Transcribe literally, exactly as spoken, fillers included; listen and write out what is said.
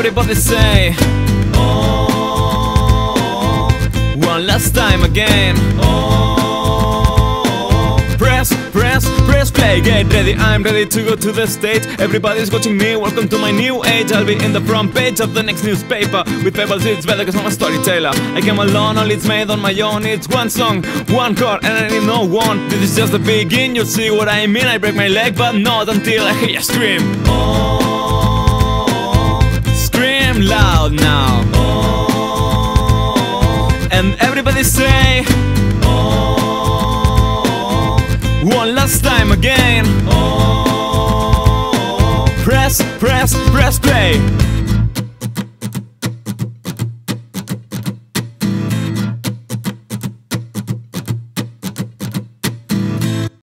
everybody say, oh, one last time again. Oh, press, press, press play, get ready, I'm ready to go to the stage. Everybody's watching me, welcome to my new age. I'll be in the front page of the next newspaper. With pebbles it's better cause I'm a storyteller. I came alone, all it's made on my own. It's one song, one chord, and I need no one. This is just the beginning, you'll see what I mean. I break my leg, but not until I hear you scream. Oh, scream loud now. Oh, and everybody say, oh, one last time again. Oh, press, press, press play.